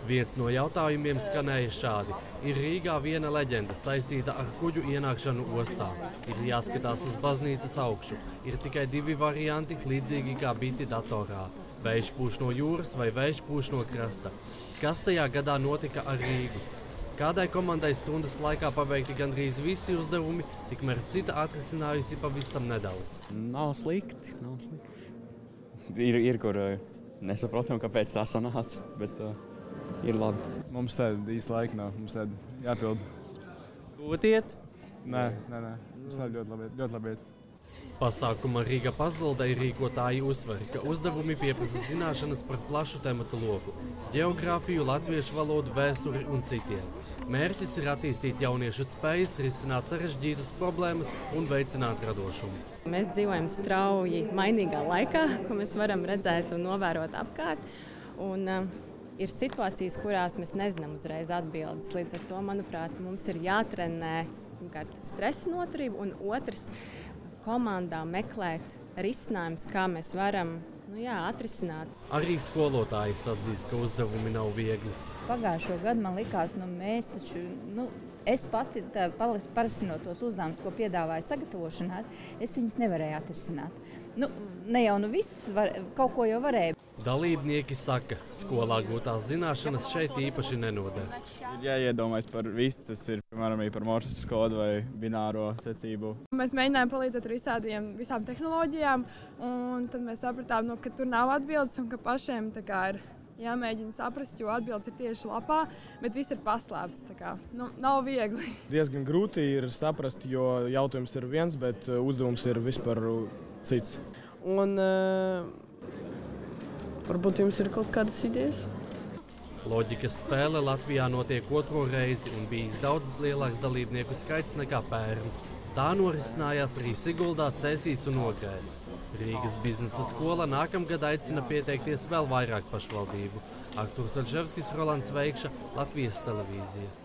Viens no jautājumiem skanēja šādi. Ir Rīgā viena leģenda saistīta ar kuģu ienākšanu ostā. Ir jāskatās uz baznīcas augšu. Ir tikai divi varianti, līdzīgi kā biti datorā. Vējš pūš no jūras vai vējš pūš no krasta. Kas tajā gadā notika ar Rīgu? Kādai komandai stundas laikā pabeigti gandrīz visi uzdevumi, tikmēr cita atrisinājusi pavisam nedaudz. Nav slikti. Ir kur nesaprotam, kāpēc tā sanāca, bet ir labi. Mums tāda īsta laika nav, mums tāda jāpild. Gotiet? Nē. Mums tāda ļoti labi iet. Pasākuma Rīga pazuldei rīkotāji uzsver, ka uzdevumi pieprasa zināšanas par plašu tematu loku – ģeogrāfiju, latviešu valodu, vēsturi un citiem. Mērķis ir attīstīt jauniešu spējas, risināt sarežģītas problēmas un veicināt radošumu. Mēs dzīvojam strauji mainīgā laikā, ko mēs varam redzēt un novērot apkārt. Ir situācijas, kurās mēs nezinām uzreiz atbildes. Līdz ar to, manuprāt, mums ir jātrenē stresa noturība un otrs – komandā meklēt risinājumus, kā mēs varam atrisināt. Arī skolotājs atzīst, ka uzdevumi nav viegli. Pagājušo gadu man likās, mēs taču, es pati parasinot tos uzdevumus, ko piedāvāju sagatavošanā, es viņus nevarēju atrisināt. Ne jau visus, kaut ko jau varēju. Dalībnieki saka, skolā gūtās zināšanas šeit īpaši nenoder. Ir jāiedomājas par visu, tas ir, piemēram, par Morses kodu vai bināro secību. Mēs mēģinājām palīdzēt ar visām tehnoloģijām, un tad mēs sapratām, ka tur nav atbildes un ka pašiem ir jāmēģina saprast, jo atbildes ir tieši lapā, bet viss ir paslēpts. Nav viegli. Diezgan grūti ir saprast, jo jautājums ir viens, bet uzdevums ir vispār cits. Un varbūt jums ir kaut kādas idejas? Loģikas spēle Latvijā notiek otro reizi un bijis daudz lielāks dalībnieku skaits nekā pērn. Tā norisinājās arī Siguldā, Cēsīs un Ogrē. Rīgas biznesa skola nākamgad aicina pieteikties vēl vairāk pašvaldību. Artūrs Aļževskis, Rolands Veikša, Latvijas televīzija.